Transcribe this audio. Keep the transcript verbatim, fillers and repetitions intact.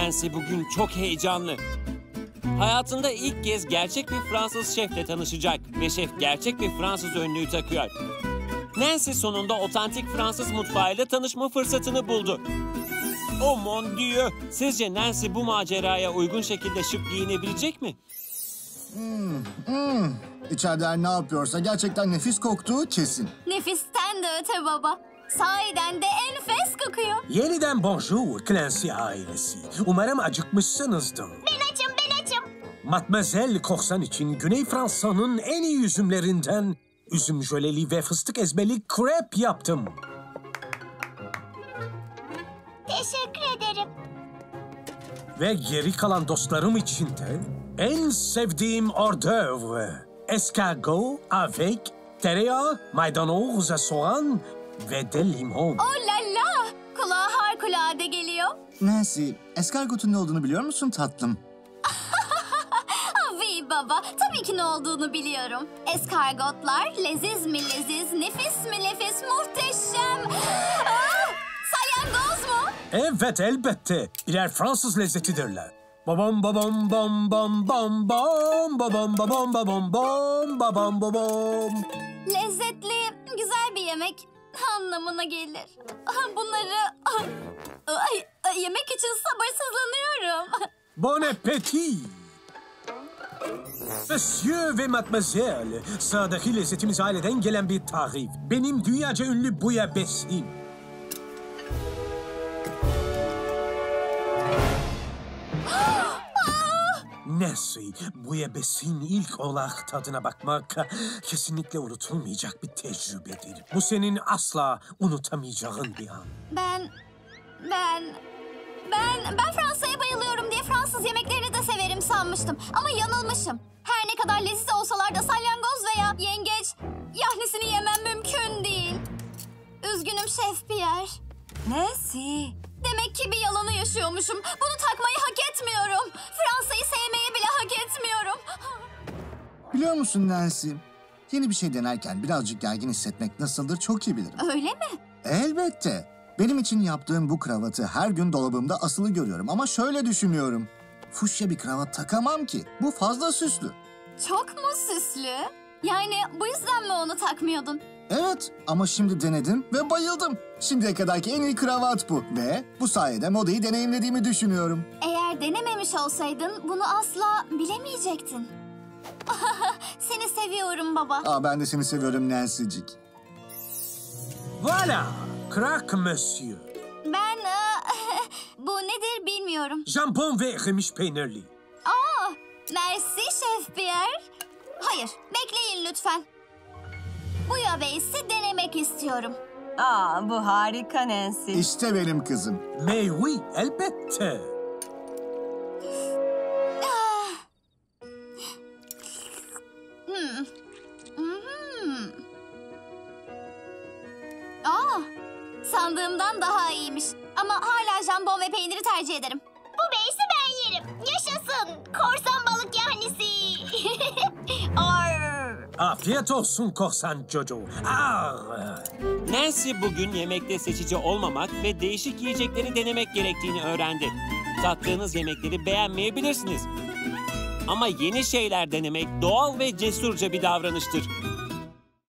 Nancy bugün çok heyecanlı. Hayatında ilk kez gerçek bir Fransız şefle tanışacak ve şef gerçek bir Fransız önlüğü takıyor. Nancy sonunda otantik Fransız mutfağıyla tanışma fırsatını buldu. Oh mon Dieu! Sizce Nancy bu maceraya uygun şekilde şık giyinebilecek mi? Hmm, hmm. İçeride ne yapıyorsa gerçekten nefis koktuğu kesin. Nefisten de öte baba. Sahiden de enfes kokuyor. Yeniden bonjour Clancy ailesi. Umarım acıkmışsınızdır. Ben açım, ben açım. Mademoiselle Korsan için Güney Fransa'nın en iyi üzümlerinden üzüm jöleli ve fıstık ezmeli krep yaptım. Teşekkür ederim. Ve geri kalan dostlarım için de en sevdiğim hors d'oeuvre. Escargot avec tereyağı, maydanoz, soğan ve de limon. Oh la la! Kulağa harikulade geliyor. Nancy, eskargotun ne olduğunu biliyor musun tatlım? Avi baba, tabii ki ne olduğunu biliyorum. Eskargotlar leziz mi leziz, nefis mi nefis, muhteşem. Aa, salyangoz mu? Evet elbette. Birer Fransız lezzetidirler. Babam babam bam bam bam bam babam babam babam bam babam babam. Lezzetli, güzel bir yemek anlamına gelir. Bunları ay, ay, yemek için sabırsızlanıyorum. Bon appétit. Monsieur ve mademoiselle, sağdaki lezzetimiz aileden gelen bir tarif. Benim dünyaca ünlü bouillabaisse'im. Nancy, bouillabaisse'in ilk olarak tadına bakmak kesinlikle unutulmayacak bir tecrübedir. Bu senin asla unutamayacağın bir an. Ben, ben, ben, ben Fransa'ya bayılıyorum diye Fransız yemeklerini de severim sanmıştım. Ama yanılmışım. Her ne kadar leziz olsalar da salyangoz veya yengeç yahnisini yemem mümkün değil. Üzgünüm Şef Pierre. Nancy. Demek ki bir yalanı yaşıyormuşum. Bunu takmayı hak etmiyorum. Fransa'yı sevmeyi bile hak etmiyorum. Biliyor musun Nancy? Yeni bir şey denerken birazcık gergin hissetmek nasıldır çok iyi bilirim. Öyle mi? Elbette. Benim için yaptığım bu kravatı her gün dolabımda asılı görüyorum. Ama şöyle düşünüyorum. Fuşya bir kravat takamam ki. Bu fazla süslü. Çok mu süslü? Yani bu yüzden mi onu takmıyordun? Evet ama şimdi denedim ve bayıldım. Şimdiye kadarki en iyi kravat bu. Ve bu sayede modayı deneyimlediğimi düşünüyorum. Eğer denememiş olsaydın bunu asla bilemeyecektin. Seni seviyorum baba. Aa, ben de seni seviyorum Nancy'cik. Voilà, craque monsieur. Ben e, bu nedir bilmiyorum. Jambon ve erimiş peynirli. Aa, merci Şef Pierre. Hayır, bekleyin lütfen. Bouillabaisse'i denemek istiyorum. Aa, bu harika Nancy. İşte benim kızım. Mais oui, elbette. Ah. Hmm. Hmm. Aa, sandığımdan daha iyiymiş. Ama hala jambon ve peyniri tercih ederim. Bu beysi ben yerim. Yaşasın. Korsan balık yahnisi. Afiyet olsun korsan Jojo. Aa! Nancy bugün yemekte seçici olmamak ve değişik yiyecekleri denemek gerektiğini öğrendi. Tattığınız yemekleri beğenmeyebilirsiniz. Ama yeni şeyler denemek doğal ve cesurca bir davranıştır.